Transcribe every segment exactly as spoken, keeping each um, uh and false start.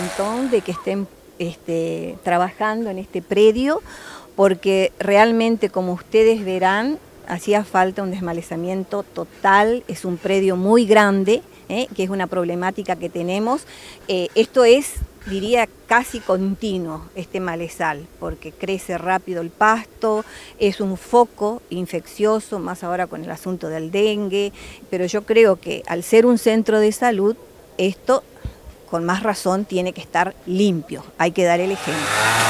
montón de que estén este, trabajando en este predio, porque realmente, como ustedes verán, hacía falta un desmalezamiento total. Es un predio muy grande, ¿eh? que es una problemática que tenemos. Eh, esto es, diría, casi continuo, este malezal, porque crece rápido el pasto, es un foco infeccioso, más ahora con el asunto del dengue, pero yo creo que al ser un centro de salud, esto con más razón tiene que estar limpio, hay que dar el ejemplo.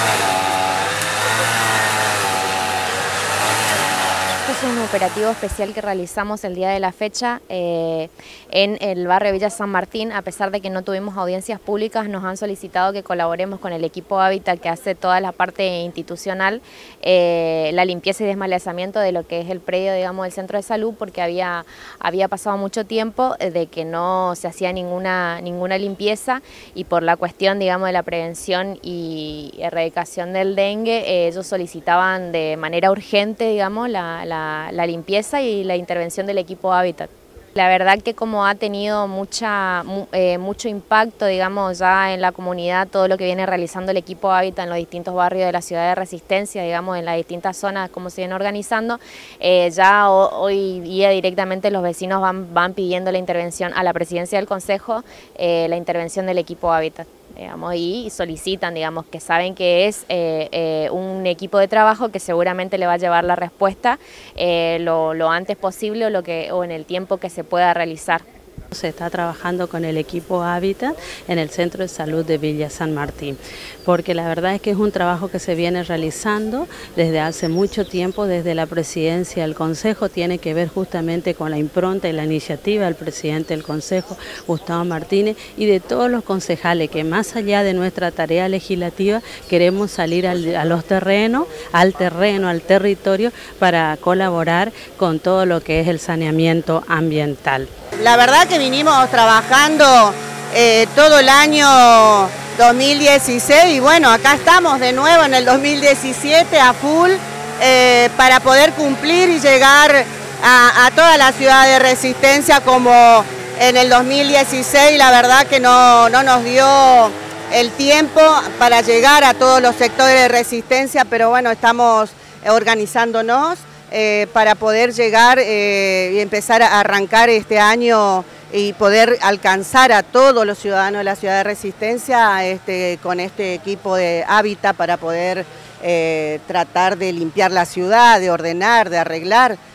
Es un operativo especial que realizamos el día de la fecha eh, en el barrio Villa San Martín. A pesar de que no tuvimos audiencias públicas, nos han solicitado que colaboremos con el equipo Hábitat, que hace toda la parte institucional, eh, la limpieza y desmalezamiento de lo que es el predio, digamos, del centro de salud, porque había, había pasado mucho tiempo de que no se hacía ninguna, ninguna limpieza, y por la cuestión, digamos, de la prevención y erradicación del dengue, eh, ellos solicitaban de manera urgente, digamos, la, la la limpieza y la intervención del equipo Hábitat. La verdad que como ha tenido mucha, eh, mucho impacto, digamos, ya en la comunidad, todo lo que viene realizando el equipo Hábitat en los distintos barrios de la ciudad de Resistencia, digamos, en las distintas zonas, cómo se viene organizando, eh, ya hoy día directamente los vecinos van, van pidiendo la intervención a la presidencia del consejo, eh, la intervención del equipo Hábitat. Digamos, y solicitan, digamos, que saben que es eh, eh, un equipo de trabajo que seguramente le va a llevar la respuesta eh, lo, lo antes posible o, lo que, o en el tiempo que se pueda realizar. Se está trabajando con el equipo Hábitat en el Centro de Salud de Villa San Martín, porque la verdad es que es un trabajo que se viene realizando desde hace mucho tiempo, desde la presidencia del Consejo. Tiene que ver justamente con la impronta y la iniciativa del presidente del Consejo, Gustavo Martínez, y de todos los concejales que, más allá de nuestra tarea legislativa, queremos salir al, a los terrenos, al terreno, al territorio, para colaborar con todo lo que es el saneamiento ambiental. La verdad que vinimos trabajando eh, todo el año dos mil dieciséis y bueno, acá estamos de nuevo en el dos mil diecisiete a full eh, para poder cumplir y llegar a, a toda la ciudad de Resistencia como en el dos mil dieciséis. La verdad que no, no nos dio el tiempo para llegar a todos los sectores de Resistencia, pero bueno, estamos organizándonos Eh, para poder llegar eh, y empezar a arrancar este año y poder alcanzar a todos los ciudadanos de la ciudad de Resistencia este, con este equipo de Hábitat para poder eh, tratar de limpiar la ciudad, de ordenar, de arreglar.